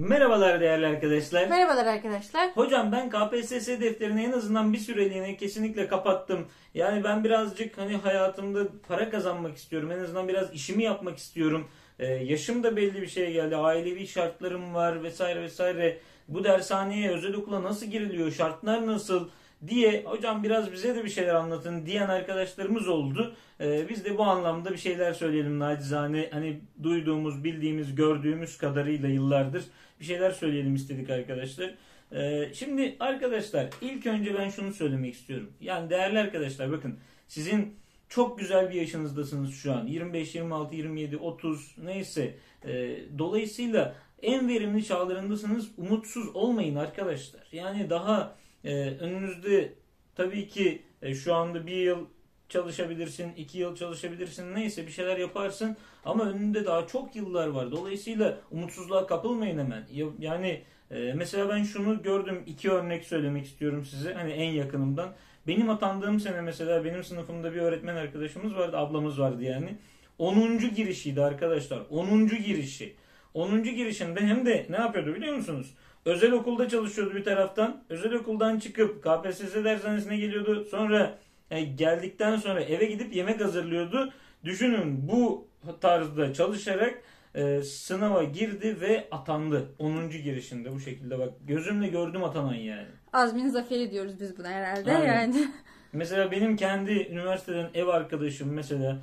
Merhabalar değerli arkadaşlar. Merhabalar arkadaşlar. Hocam ben KPSS defterini en azından bir süreliğine kesinlikle kapattım. Yani ben birazcık hayatımda para kazanmak istiyorum. En azından biraz işimi yapmak istiyorum. Yaşım da belli bir şeye geldi. Ailevi şartlarım var vesaire vesaire. Bu dershaneye, özel okula nasıl giriliyor? Şartlar nasıl? Diye hocam biraz bize de bir şeyler anlatın diyen arkadaşlarımız oldu. Biz de bu anlamda bir şeyler söyleyelim nacizane. Hani duyduğumuz, bildiğimiz, gördüğümüz kadarıyla yıllardır bir şeyler söyleyelim istedik arkadaşlar. Şimdi arkadaşlar ilk önce ben şunu söylemek istiyorum. Yani değerli arkadaşlar bakın sizin çok güzel bir yaşınızdasınız şu an. 25, 26, 27, 30 neyse. Dolayısıyla en verimli çağlarındasınız. Umutsuz olmayın arkadaşlar. Yani daha önünüzde tabii ki şu anda bir yıl çalışabilirsin, 2 yıl çalışabilirsin, neyse bir şeyler yaparsın ama önünde daha çok yıllar var. Dolayısıyla umutsuzluğa kapılmayın hemen. Yani mesela ben şunu gördüm, 2 örnek söylemek istiyorum size hani en yakınımdan. Benim atandığım sene mesela benim sınıfımda bir öğretmen arkadaşımız vardı, ablamız vardı yani. 10. girişiydi arkadaşlar, 10. girişi. 10. girişinde hem de ne yapıyordu biliyor musunuz? Özel okulda çalışıyordu bir taraftan. Özel okuldan çıkıp KPSS dershanesine geliyordu. Sonra geldikten sonra eve gidip yemek hazırlıyordu. Düşünün bu tarzda çalışarak sınava girdi ve atandı. 10. girişinde bu şekilde bak gözümle gördüm atanan yani. Azmin zaferi diyoruz biz buna herhalde. Aynen. Yani. Mesela benim kendi üniversiteden ev arkadaşım mesela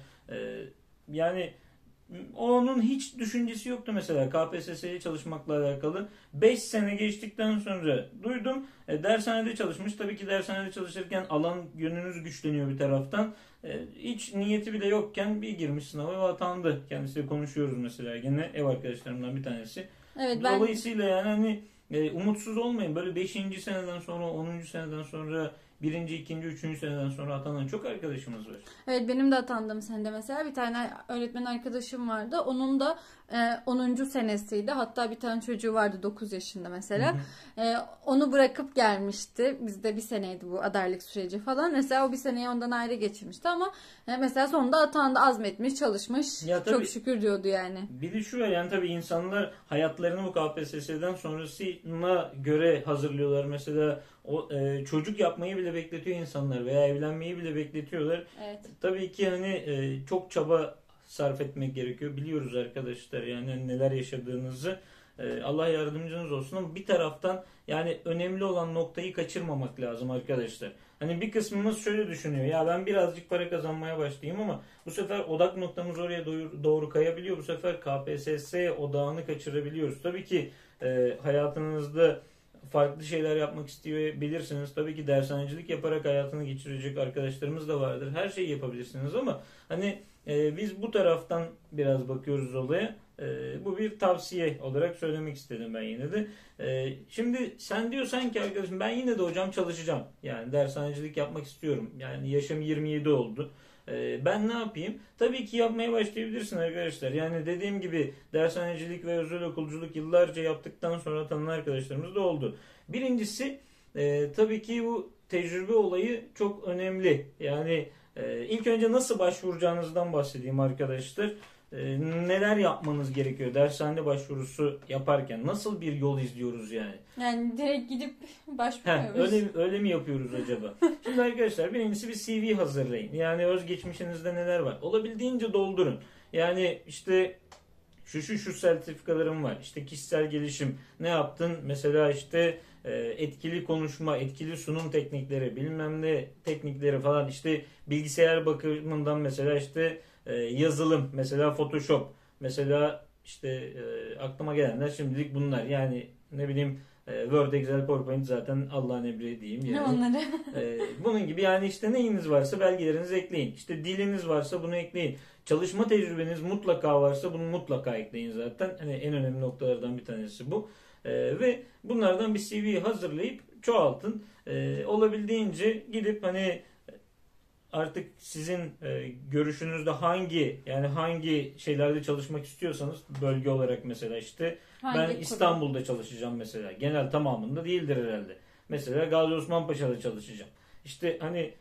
yani onun hiç düşüncesi yoktu mesela KPSS'ye çalışmakla alakalı. 5 sene geçtikten sonra duydum. Dershanede çalışmış. Tabii ki dershanede çalışırken alan yönünüz güçleniyor bir taraftan. Hiç niyeti bile yokken bir girmiş sınava ve atandı. Kendisiyle konuşuyoruz mesela. Gene ev arkadaşlarımdan bir tanesi. Evet, Dolayısıyla yani hani umutsuz olmayın. Böyle 5. seneden sonra 10. seneden sonra 1., 2., 3. seneden sonra atanan çok arkadaşımız var. Evet, benim de atandığım senede mesela bir tane öğretmen arkadaşım vardı. Onun da 10. senesiydi. Hatta bir tane çocuğu vardı 9 yaşında mesela. Onu bırakıp gelmişti. Bizde bir seneydi bu adaylık süreci falan. Mesela o bir seneyi ondan ayrı geçirmişti ama mesela sonunda atandı, azmetmiş, çalışmış. Ya tabii, çok şükür diyordu yani. bir de şu var yani tabii insanlar hayatlarını bu KPSS'den sonrasına göre hazırlıyorlar. Mesela o çocuk yapmayı bile bekletiyor insanlar veya evlenmeyi bile bekletiyorlar. Evet. Tabii ki hani çok çaba sarf etmek gerekiyor. Biliyoruz arkadaşlar yani neler yaşadığınızı. Allah yardımcınız olsun ama bir taraftan yani önemli olan noktayı kaçırmamak lazım arkadaşlar. Hani bir kısmımız şöyle düşünüyor. Ya ben birazcık para kazanmaya başlayayım ama bu sefer odak noktamız oraya doğru kayabiliyor. Bu sefer KPSS odağını kaçırabiliyoruz. Tabii ki hayatınızda farklı şeyler yapmak isteyebilirsiniz. Tabii ki dershanecilik yaparak hayatını geçirecek arkadaşlarımız da vardır. Her şeyi yapabilirsiniz ama hani biz bu taraftan biraz bakıyoruz olaya. Bu bir tavsiye olarak söylemek istedim ben yine de. Şimdi sen diyorsan ki arkadaşım ben yine de hocam çalışacağım. Yani dershanecilik yapmak istiyorum. Yani yaşım 27 oldu. Ben ne yapayım? Tabii ki yapmaya başlayabilirsin arkadaşlar. Yani dediğim gibi dershanecilik ve özel okulculuk yıllarca yaptıktan sonra tanınan arkadaşlarımız da oldu. Birincisi tabii ki bu tecrübe olayı çok önemli. Yani ilk önce nasıl başvuracağınızdan bahsedeyim arkadaşlar. Neler yapmanız gerekiyor dershane başvurusu yaparken? Nasıl bir yol izliyoruz yani? Yani direkt gidip başvuruyoruz. Öyle mi yapıyoruz acaba? Şimdi arkadaşlar birincisi bir CV hazırlayın. Yani özgeçmişinizde neler var? Olabildiğince doldurun. Yani işte şu sertifikalarım var. İşte kişisel gelişim ne yaptın? Mesela işte etkili konuşma, etkili sunum teknikleri, bilmem ne teknikleri falan. İşte bilgisayar bakımından mesela işte yazılım, mesela Photoshop, mesela işte aklıma gelenler şimdilik bunlar. Yani ne bileyim Word, Excel, PowerPoint zaten Allah'ın emri diyeyim. Yani. Ne onları? Bunun gibi yani işte neyiniz varsa belgelerinizi ekleyin. İşte diliniz varsa bunu ekleyin. Çalışma tecrübeniz mutlaka varsa bunu mutlaka ekleyin zaten. Hani en önemli noktalardan bir tanesi bu. Ve bunlardan bir CV hazırlayıp çoğaltın. Olabildiğince gidip hani artık sizin görüşünüzde hangi şeylerde çalışmak istiyorsanız bölge olarak mesela işte ben İstanbul'da çalışacağım mesela. Genel tamamında değildir herhalde. Mesela Gazi Osman Paşa'da çalışacağım. İşte hani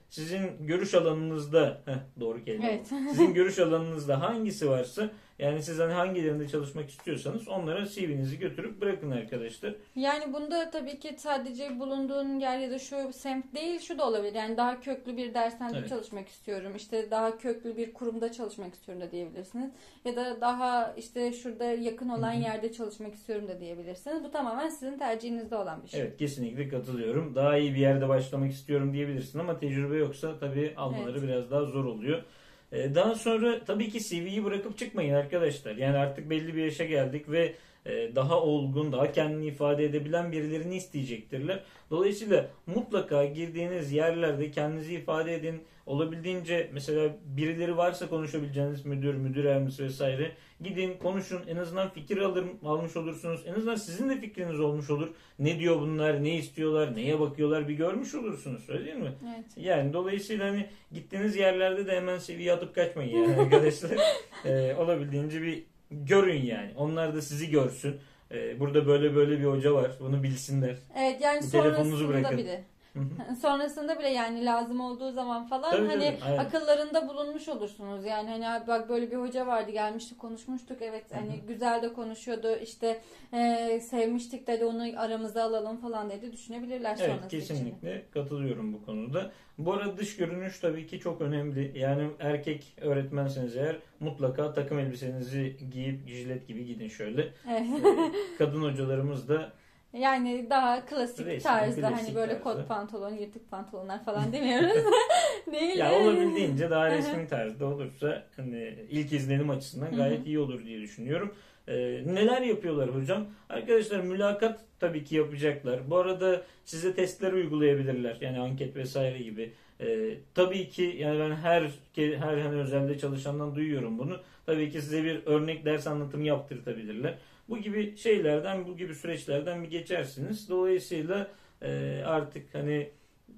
sizin görüş alanınızda doğru kelime. Evet. Sizin görüş alanınızda hangisi varsa, yani siz hani hangilerinde çalışmak istiyorsanız onlara CV'nizi götürüp bırakın arkadaşlar. Yani bunda tabii ki sadece bulunduğun yer ya da şu semt değil, şu da olabilir. Yani daha köklü bir dershanede çalışmak istiyorum, İşte daha köklü bir kurumda çalışmak istiyorum da diyebilirsiniz. Ya da daha işte şurada yakın olan yerde çalışmak istiyorum da diyebilirsiniz. Bu tamamen sizin tercihinizde olan bir şey. Evet, kesinlikle katılıyorum. Daha iyi bir yerde başlamak istiyorum diyebilirsin ama tecrübe yoksa tabii almaları biraz daha zor oluyor. Daha sonra tabii ki CV'yi bırakıp çıkmayın arkadaşlar. Yani artık belli bir yaşa geldik ve daha olgun, daha kendini ifade edebilen birilerini isteyecektirler. Dolayısıyla mutlaka girdiğiniz yerlerde kendinizi ifade edin. Olabildiğince mesela birileri varsa konuşabileceğiniz müdür yardımcısı vesaire, gidin konuşun. En azından fikir almış olursunuz. En azından sizin de fikriniz olmuş olur. Ne diyor bunlar, ne istiyorlar, neye bakıyorlar bir görmüş olursunuz. Öyle değil mi? Evet. Yani dolayısıyla hani gittiğiniz yerlerde de hemen seviye atıp kaçmayın yani arkadaşlar. Olabildiğince bir görün yani. Onlar da sizi görsün. Burada böyle bir hoca var. Bunu bilsinler. Evet, yani Bir telefonunuzu sonrasında bırakın. bile. Sonrasında bile yani lazım olduğu zaman falan Tabii, hani aynen. akıllarında bulunmuş olursunuz. Yani hani abi bak böyle bir hoca vardı, gelmişti, konuşmuştuk. Evet, hani güzel de konuşuyordu. İşte sevmiştik dedi, onu aramıza alalım falan dedi düşünebilirler sonrası Evet, için. kesinlikle katılıyorum bu konuda. Bu arada dış görünüş tabii ki çok önemli. Yani erkek öğretmenseniz eğer mutlaka takım elbisenizi giyip jilet gibi gidin şöyle. Evet. Kadın hocalarımız da Yani daha klasik resmi, tarzda, klasik hani böyle tarzda. kot pantolon, yırtık pantolonlar falan demiyoruz. Değil. Ya olabildiğince daha resmi tarzda olursa hani ilk izlenim açısından gayet iyi olur diye düşünüyorum. Neler yapıyorlar hocam? Arkadaşlar mülakat tabii ki yapacaklar. Bu arada size testler uygulayabilirler. Yani anket vesaire gibi. Tabii ki yani ben her hani özelde çalışandan duyuyorum bunu. Tabii ki size bir örnek ders anlatımı yaptırtabilirler. Bu gibi şeylerden, bu gibi süreçlerden bir geçersiniz. Dolayısıyla artık hani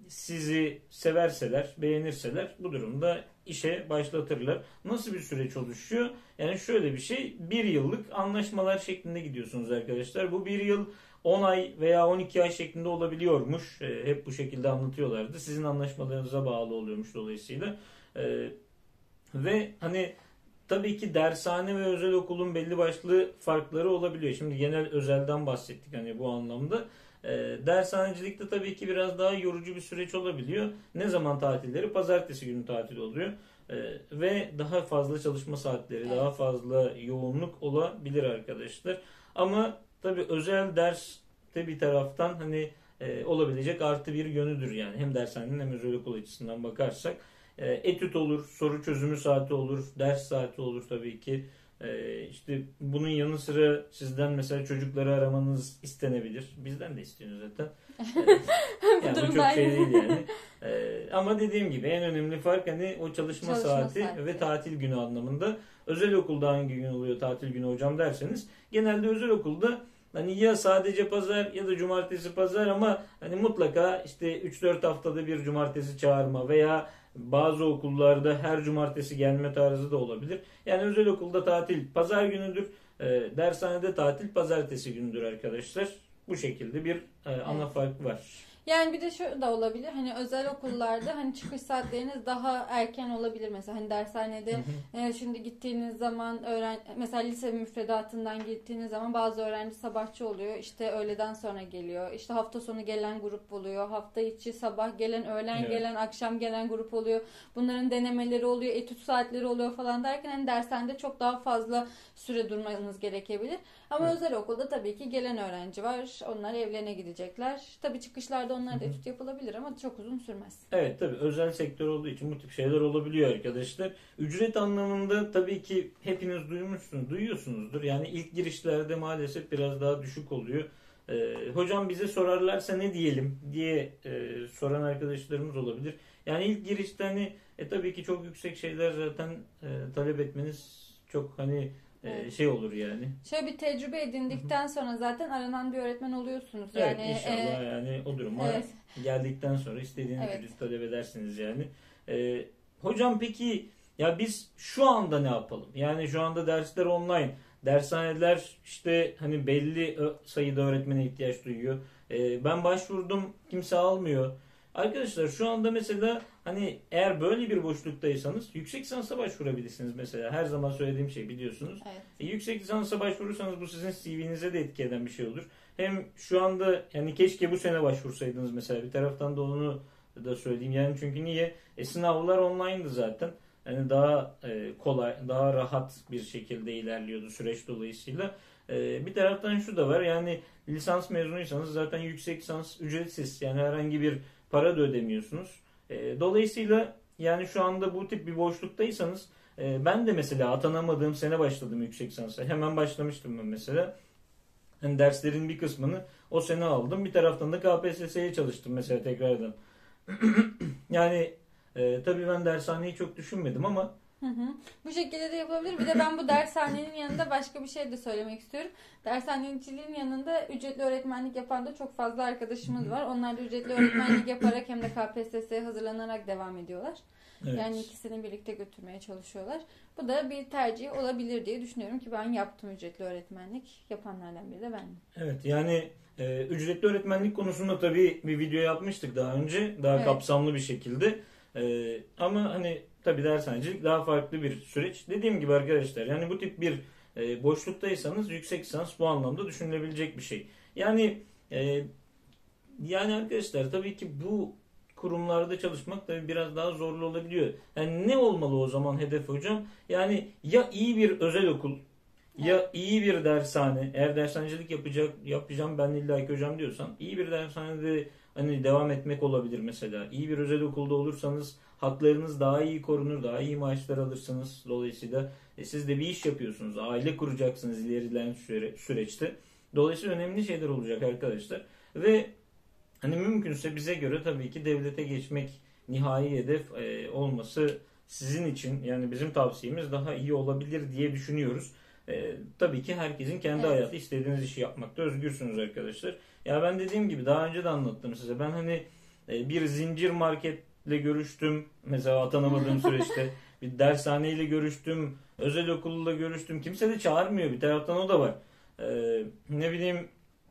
sizi severseler, beğenirseler bu durumda işe başlatırlar. Nasıl bir süreç oluşuyor? Yani şöyle bir şey, bir yıllık anlaşmalar şeklinde gidiyorsunuz arkadaşlar. Bu bir yıl 10 ay veya 12 ay şeklinde olabiliyormuş. Hep bu şekilde anlatıyorlardı. Sizin anlaşmalarınıza bağlı oluyormuş dolayısıyla. Ve hani tabii ki dershane ve özel okulun belli başlı farkları olabiliyor. Şimdi genel özelden bahsettik hani bu anlamda. Dershanecilikte tabii ki biraz daha yorucu bir süreç olabiliyor. Ne zaman tatilleri? Pazartesi günü tatil oluyor. Ve daha fazla çalışma saatleri, daha fazla yoğunluk olabilir arkadaşlar. Ama tabii özel ders de bir taraftan hani olabilecek artı bir yönüdür yani. Hem dershanenin hem özel okul açısından bakarsak. Etüt olur, soru çözümü saati olur, ders saati olur tabii ki. İşte bunun yanı sıra sizden mesela çocukları aramanız istenebilir. Bizden de istiyorsunuz zaten. Yani bu çok şey değil yani. Ama dediğim gibi en önemli fark hani o çalışma saati ve tatil günü anlamında. Özel okulda hangi gün oluyor tatil günü hocam derseniz, genelde özel okulda hani ya sadece pazar ya da cumartesi pazar, ama hani mutlaka işte 3-4 haftada bir cumartesi çağırma veya bazı okullarda her cumartesi gelme tarzı da olabilir. Yani özel okulda tatil pazar günüdür. Dershanede tatil pazartesi günüdür arkadaşlar. Bu şekilde bir ana fark var. Yani bir de şu da olabilir. Hani özel okullarda hani çıkış saatleriniz daha erken olabilir. Mesela hani dershanede şimdi gittiğiniz zaman mesela lise müfredatından gittiğiniz zaman bazı öğrenci sabahçı oluyor. İşte öğleden sonra geliyor. İşte hafta sonu gelen grup oluyor. Hafta içi sabah gelen, öğlen gelen, akşam gelen grup oluyor. Bunların denemeleri oluyor, etüt saatleri oluyor falan derken hani dershanede çok daha fazla süre durmanız gerekebilir. Ama özel okulda tabii ki gelen öğrenci var. Onlar evlerine gidecekler. Tabii çıkışlarda onlar da etüt yapılabilir ama çok uzun sürmez. Evet, tabii özel sektör olduğu için bu tip şeyler olabiliyor arkadaşlar. Ücret anlamında tabii ki hepiniz duyuyorsunuzdur. Yani ilk girişlerde maalesef biraz daha düşük oluyor. Hocam bize sorarlarsa ne diyelim diye soran arkadaşlarımız olabilir. Yani ilk girişte hani tabii ki çok yüksek şeyler zaten talep etmeniz çok hani şey olur yani. Şöyle bir tecrübe edindikten sonra zaten aranan bir öğretmen oluyorsunuz. Evet, Yani inşallah yani o duruma geldikten sonra istediğiniz ücreti talep edersiniz yani. Hocam peki ya biz şu anda ne yapalım? Yani şu anda dersler online. Dershaneler işte hani belli sayıda öğretmene ihtiyaç duyuyor. Ben başvurdum, kimse almıyor. arkadaşlar şu anda mesela hani eğer böyle bir boşluktaysanız yüksek lisansa başvurabilirsiniz mesela. Her zaman söylediğim şey biliyorsunuz. Evet. Yüksek lisansa başvurursanız bu sizin CV'nize de etki eden bir şey olur. Hem şu anda yani keşke bu sene başvursaydınız mesela, bir taraftan da onu da söyleyeyim. Yani çünkü niye? Sınavlar online'dı zaten. Yani daha kolay, daha rahat bir şekilde ilerliyordu süreç dolayısıyla. Bir taraftan şu da var, yani lisans mezunuysanız zaten yüksek lisans ücretsiz. Yani herhangi bir para da ödemiyorsunuz. Dolayısıyla yani şu anda bu tip bir boşluktaysanız, ben de mesela atanamadığım sene başladım yüksek lisansa. Hemen başlamıştım ben mesela. Hani derslerin bir kısmını o sene aldım. Bir taraftan da KPSS'ye çalıştım mesela tekrardan. Yani tabii ben dershaneyi çok düşünmedim ama Hı hı. Bu şekilde de yapılabilir. Bir de ben bu dershanenin yanında başka bir şey de söylemek istiyorum. Dershaneciliğin yanında ücretli öğretmenlik yapan da çok fazla arkadaşımız var. Onlar da ücretli öğretmenlik yaparak hem de KPSS'ye hazırlanarak devam ediyorlar. evet. Yani ikisini birlikte götürmeye çalışıyorlar. Bu da bir tercih olabilir diye düşünüyorum ki ben yaptım ücretli öğretmenlik. Yapanlardan biri de bendim. Evet, yani ücretli öğretmenlik konusunda tabii bir video yapmıştık daha önce. Daha Evet. kapsamlı bir şekilde. Ama hani tabii dershanecilik daha farklı bir süreç. Dediğim gibi arkadaşlar, yani bu tip bir boşluktaysanız yüksek lisans bu anlamda düşünülebilecek bir şey. Yani yani arkadaşlar tabii ki bu kurumlarda çalışmak tabii biraz daha zorlu olabiliyor. Yani ne olmalı o zaman hedef hocam? Yani ya iyi bir özel okul, ya iyi bir dershane. Eğer dershanecilik yapacağım ben illaki hocam diyorsan, iyi bir dershanede hani devam etmek olabilir mesela. İyi bir özel okulda olursanız haklarınız daha iyi korunur, daha iyi maaşlar alırsınız. Dolayısıyla siz de bir iş yapıyorsunuz, aile kuracaksınız ilerleyen süreçte. Dolayısıyla önemli şeyler olacak arkadaşlar. Ve hani mümkünse bize göre tabii ki devlete geçmek nihai hedef olması sizin için, yani bizim tavsiyemiz daha iyi olabilir diye düşünüyoruz. Tabii ki herkesin kendi Evet. hayatı, istediğiniz işi yapmakta özgürsünüz arkadaşlar. Ya ben dediğim gibi daha önce de anlattım size. Ben hani bir zincir marketle görüştüm. Mesela atanamadığım süreçte bir dershaneyle görüştüm. Özel okulla görüştüm. Kimse de çağırmıyor. Bir taraftan o da var. Ne bileyim,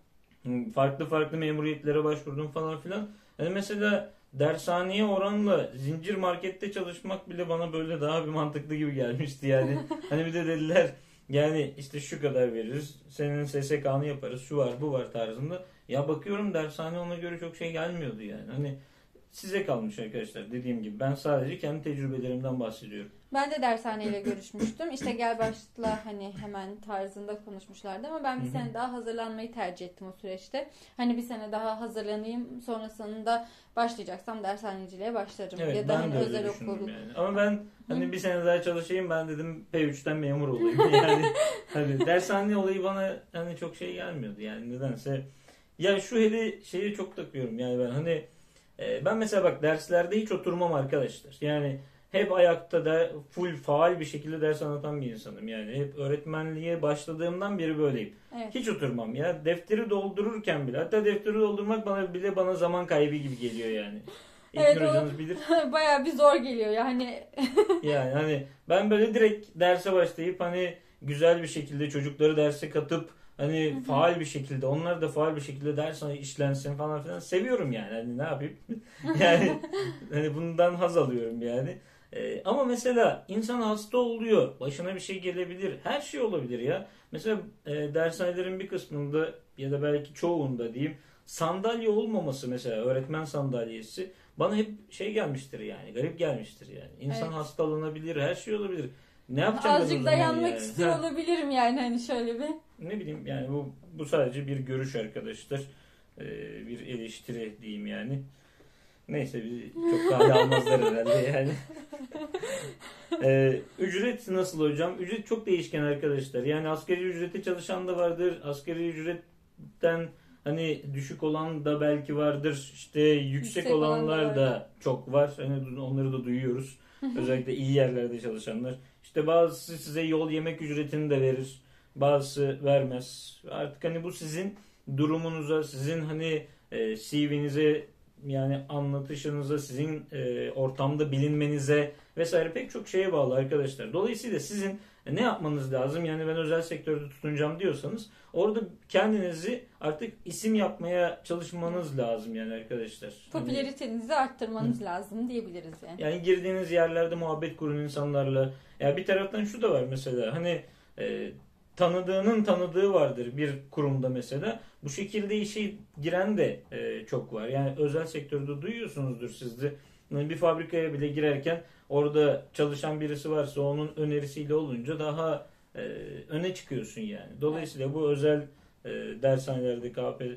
farklı farklı memuriyetlere başvurdum falan filan. Hani mesela dershaneye oranla zincir markette çalışmak bile bana böyle daha bir mantıklı gibi gelmişti yani. Hani bir de dediler yani işte şu kadar veririz, senin SSK'nı yaparız, şu var bu var tarzında. Ya bakıyorum dershane ona göre çok şey gelmiyordu yani. Hani size kalmış arkadaşlar, dediğim gibi ben sadece kendi tecrübelerimden bahsediyorum. Ben de dershaneyle görüşmüştüm. İşte gel başla hani hemen tarzında konuşmuşlardı ama ben bir sene daha hazırlanmayı tercih ettim o süreçte. Hani bir sene daha hazırlanayım, sonrasında başlayacaksam dershaneciliğe başlarım. Evet, Ya da ben hani de öyle özel düşündüm okul. yani. Ama ben hani bir sene daha çalışayım, ben dedim P3'ten memur olayım. Yani hani dershane olayı bana hani çok şey gelmiyordu yani nedense. Ya şu hele şeye çok takıyorum yani ben hani ben mesela bak derslerde hiç oturmam arkadaşlar. Yani hep ayakta da full faal bir şekilde ders anlatan bir insanım. Yani hep öğretmenliğe başladığımdan beri böyleyim. Evet. Hiç oturmam ya. Defteri doldururken bile. Hatta defteri doldurmak bana zaman kaybı gibi geliyor yani. Evet, İlknur o hocanız bilir. bayağı bir zor geliyor yani. Yani hani ben böyle direkt derse başlayıp hani güzel bir şekilde çocukları derse katıp hani faal bir şekilde, onlar da faal bir şekilde ders işlensin falan filan seviyorum yani. Hani ne yapayım? Yani hani bundan haz alıyorum yani. Ama mesela insan hasta oluyor. Başına bir şey gelebilir. Her şey olabilir ya. Mesela dershanelerin bir kısmında ya da belki çoğunda diyeyim, sandalye olmaması, mesela öğretmen sandalyesi bana hep şey gelmiştir yani. Garip gelmiştir yani. İnsan Evet. hastalanabilir. Her şey olabilir. Ne yapacağım ben o Azıcık zaman dayanmak yani? istiyor Ha, olabilirim yani hani şöyle bir. ne bileyim yani bu sadece bir görüş arkadaşlar. Bir eleştiri diyeyim yani. Neyse bizi çok kale almazlar herhalde yani. Ücret nasıl hocam? Ücret çok değişken arkadaşlar. Yani asgari ücrete çalışan da vardır. Asgari ücretten hani düşük olan da belki vardır. İşte yüksek Olan da olanlar var. da çok var. Hani onları da duyuyoruz. Özellikle iyi yerlerde çalışanlar. İşte bazısı size yol yemek ücretini de verir. Bazısı vermez. Artık hani bu sizin durumunuza, sizin hani CV'nize, yani anlatışınıza, sizin ortamda bilinmenize vesaire pek çok şeye bağlı arkadaşlar. Dolayısıyla sizin Ne yapmanız lazım? Yani ben özel sektörde tutunacağım diyorsanız orada kendinizi artık isim yapmaya çalışmanız lazım yani arkadaşlar. Popülaritenizi arttırmanız lazım diyebiliriz yani. Yani girdiğiniz yerlerde muhabbet kurun insanlarla. Ya bir taraftan şu da var mesela hani tanıdığının tanıdığı vardır bir kurumda mesela. Bu şekilde işe giren de çok var. Yani özel sektörde duyuyorsunuzdur siz de. Yani bir fabrikaya bile girerken orada çalışan birisi varsa onun önerisiyle olunca daha öne çıkıyorsun yani. Dolayısıyla bu özel dershanelerde,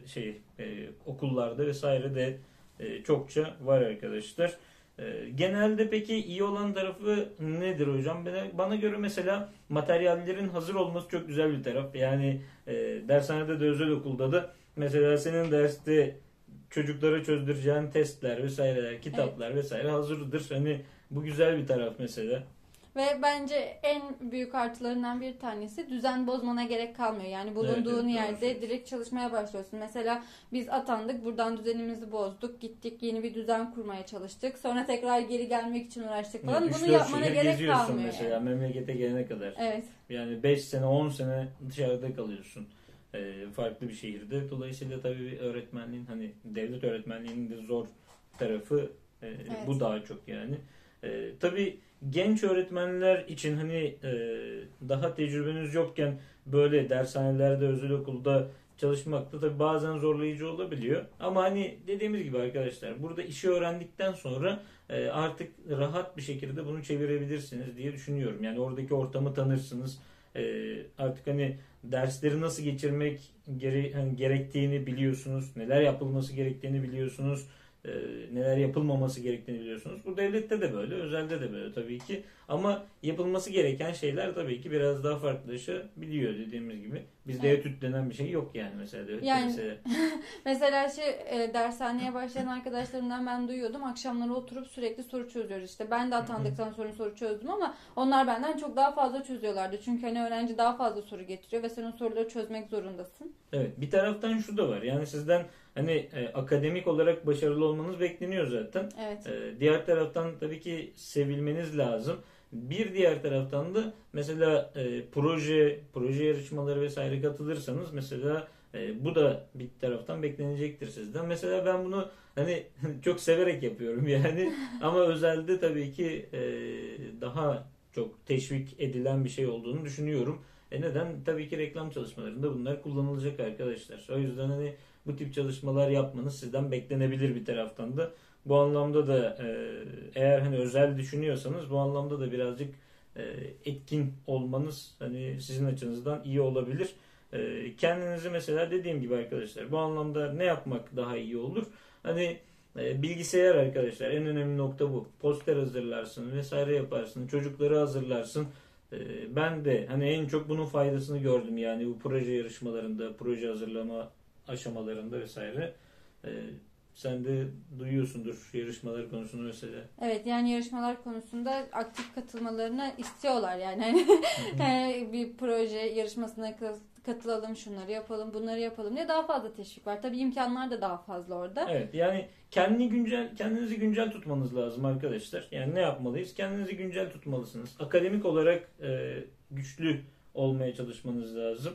okullarda vesaire de çokça var arkadaşlar. Genelde peki iyi olan tarafı nedir hocam? Bana göre mesela materyallerin hazır olması çok güzel bir taraf. Yani dershanede de özel okulda da mesela senin derste çocuklara çözdüreceğin testler vesaireler, kitaplar vesaire hazırdır. Hani bu güzel bir taraf mesela. Ve bence en büyük artılarından bir tanesi düzen bozmana gerek kalmıyor. Yani bulunduğun yerde direkt çalışmaya başlıyorsun. Mesela biz atandık, buradan düzenimizi bozduk, gittik yeni bir düzen kurmaya çalıştık. Sonra tekrar geri gelmek için uğraştık falan. Evet, bunu yapmana gerek kalmıyor. Mesela yani. memlekete gelene kadar. Evet. Yani 5 sene 10 sene dışarıda kalıyorsun. Farklı bir şehirde. Dolayısıyla tabii öğretmenliğin hani devlet öğretmenliğinin de zor tarafı bu daha çok yani. Tabii genç öğretmenler için hani daha tecrübeniz yokken böyle dershanelerde, özel okulda çalışmak da tabii bazen zorlayıcı olabiliyor. Ama hani dediğimiz gibi arkadaşlar burada işi öğrendikten sonra artık rahat bir şekilde bunu çevirebilirsiniz diye düşünüyorum. Yani oradaki ortamı tanırsınız. Artık hani dersleri nasıl geçirmek gerektiğini biliyorsunuz. Neler yapılması gerektiğini biliyorsunuz. Neler yapılmaması gerektiğini biliyorsunuz. Bu devlette de böyle, özelde de böyle tabii ki. Ama yapılması gereken şeyler tabii ki biraz daha farklılaşabiliyor dediğimiz gibi. Bizde etüt denen bir şey yok yani mesela. Yani mesela dershaneye başlayan arkadaşlarımdan ben duyuyordum. Akşamları oturup sürekli soru çözüyoruz işte. Ben de atandıktan sonra soru çözdüm ama onlar benden çok daha fazla çözüyorlardı. Çünkü hani öğrenci daha fazla soru getiriyor ve sen o soruları çözmek zorundasın. Evet, bir taraftan şu da var. Yani sizden hani akademik olarak başarılı olmanız bekleniyor zaten. Evet. Diğer taraftan tabii ki sevilmeniz lazım. Bir diğer taraftan da mesela proje yarışmaları vesaire katılırsanız mesela bu da bir taraftan beklenecektir sizden. Mesela ben bunu hani çok severek yapıyorum yani ama özelde tabii ki daha çok teşvik edilen bir şey olduğunu düşünüyorum. Neden? Tabii ki reklam çalışmalarında bunlar kullanılacak arkadaşlar. O yüzden hani bu tip çalışmalar yapmanız sizden beklenebilir bir taraftan da. Bu anlamda da eğer hani özel düşünüyorsanız bu anlamda da birazcık etkin olmanız hani sizin açınızdan iyi olabilir. Kendinizi mesela dediğim gibi arkadaşlar bu anlamda ne yapmak daha iyi olur? Hani bilgisayar arkadaşlar en önemli nokta bu. Poster hazırlarsın vesaire yaparsın. Çocukları hazırlarsın. Ben de hani en çok bunun faydasını gördüm yani bu proje yarışmalarında, proje hazırlama aşamalarında vesaire. Sen de duyuyorsundur yarışmalar konusunu mesela. Evet yani yarışmalar konusunda aktif katılmalarını istiyorlar yani. Hani bir proje yarışmasına katılalım, şunları yapalım, bunları yapalım diye daha fazla teşvik var. Tabii imkanlar da daha fazla orada. Evet yani kendinizi güncel tutmanız lazım arkadaşlar. Yani ne yapmalıyız? Kendinizi güncel tutmalısınız. Akademik olarak güçlü olmaya çalışmanız lazım.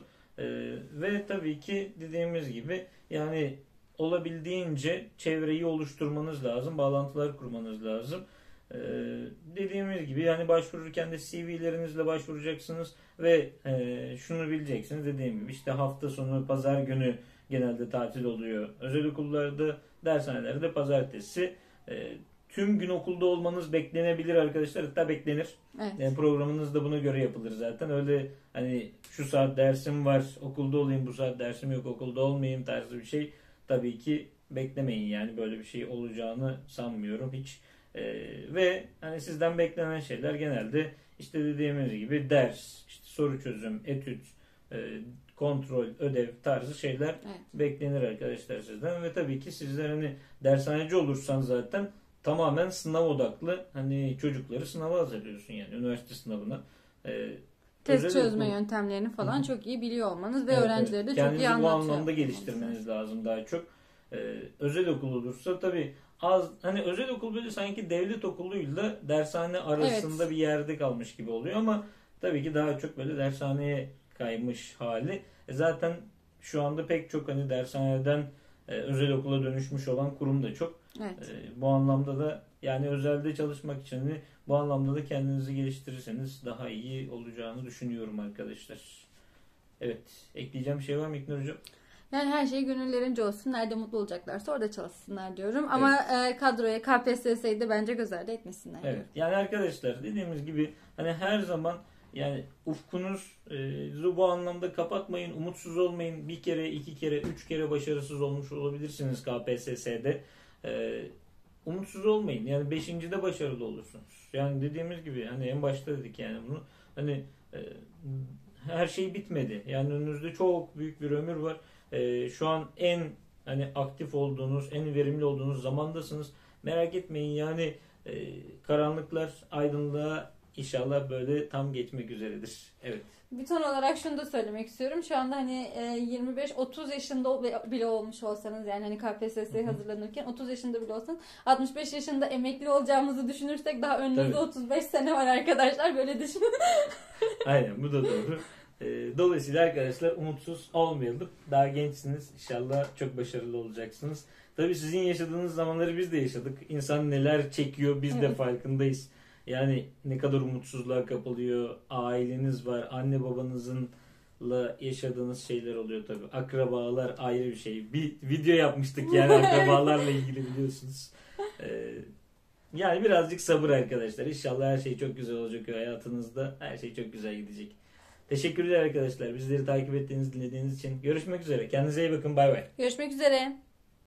Ve tabii ki dediğimiz gibi yani olabildiğince çevreyi oluşturmanız lazım. Bağlantılar kurmanız lazım. Dediğimiz gibi yani başvururken de CV'lerinizle başvuracaksınız ve şunu bileceksiniz dediğim gibi işte hafta sonu pazar günü genelde tatil oluyor. Özel okullarda, dershanelerde pazartesi. Tüm gün okulda olmanız beklenebilir arkadaşlar. Hatta beklenir. Evet. Yani programınız da buna göre yapılır zaten. Öyle hani şu saat dersim var okulda olayım, bu saat dersim yok okulda olmayayım tarzı bir şey tabii ki beklemeyin. Yani böyle bir şey olacağını sanmıyorum hiç. Ve hani sizden beklenen şeyler genelde işte dediğimiz gibi ders, işte soru çözüm, etüt, kontrol, ödev tarzı şeyler beklenir arkadaşlar sizden. Ve tabii ki sizler hani dershaneci olursan zaten tamamen sınav odaklı hani çocukları sınava hazırlıyorsun yani üniversite sınavına. Test çözme yöntemlerini falan çok iyi biliyor olmanız ve öğrencileri de çok iyi anlatıyor. Kendinizi bu anlamda geliştirmeniz lazım daha çok. Özel okul olursa tabii hani özel okul böyle sanki devlet okuluyla dershane arasında bir yerde kalmış gibi oluyor ama tabii ki daha çok böyle dershaneye kaymış hali. Zaten şu anda pek çok hani dershaneden özel okula dönüşmüş olan kurum da çok. Evet. Bu anlamda da yani özelde çalışmak için hani bu anlamda da kendinizi geliştirirseniz daha iyi olacağını düşünüyorum arkadaşlar. Evet. Ekleyeceğim bir şey var mı İknur Hocam? Yani her şey gönüllerince olsun. Nerede mutlu olacaklarsa orada çalışsınlar diyorum. Ama kadroya KPSS'yi de bence göz ardı etmesinler. Evet. Yani arkadaşlar dediğimiz gibi hani her zaman yani ufkunuzu bu anlamda kapatmayın. Umutsuz olmayın. Bir kere, iki kere, üç kere başarısız olmuş olabilirsiniz KPSS'de. Umutsuz olmayın. Yani beşincide başarılı olursunuz. Yani dediğimiz gibi hani en başta dedik yani bunu. Hani her şey bitmedi. Yani önünüzde çok büyük bir ömür var. Şu an en hani aktif olduğunuz, en verimli olduğunuz zamandasınız. Merak etmeyin yani karanlıklar aydınlığa inşallah böyle tam geçmek üzeredir. Evet. Bir ton olarak şunu da söylemek istiyorum. Şu anda hani 25-30 yaşında bile olmuş olsanız yani hani KPSS'ye hazırlanırken 30 yaşında bile olsanız 65 yaşında emekli olacağımızı düşünürsek daha önünüzde Tabii. 35 sene var arkadaşlar. Böyle düşünün. Aynen bu da doğru. Dolayısıyla arkadaşlar umutsuz olmayalım. Daha gençsiniz. İnşallah çok başarılı olacaksınız. Tabii sizin yaşadığınız zamanları biz de yaşadık. İnsan neler çekiyor biz de farkındayız. Yani ne kadar umutsuzluğa kapılıyor. Aileniz var. Anne babanızınla yaşadığınız şeyler oluyor tabii. Akrabalar ayrı bir şey. Bir video yapmıştık yani akrabalarla ilgili biliyorsunuz. Yani birazcık sabır arkadaşlar. İnşallah her şey çok güzel olacak hayatınızda. Her şey çok güzel gidecek. Teşekkürler arkadaşlar. Bizleri takip ettiğiniz, dinlediğiniz için. Görüşmek üzere. Kendinize iyi bakın. Bay bay. Görüşmek üzere.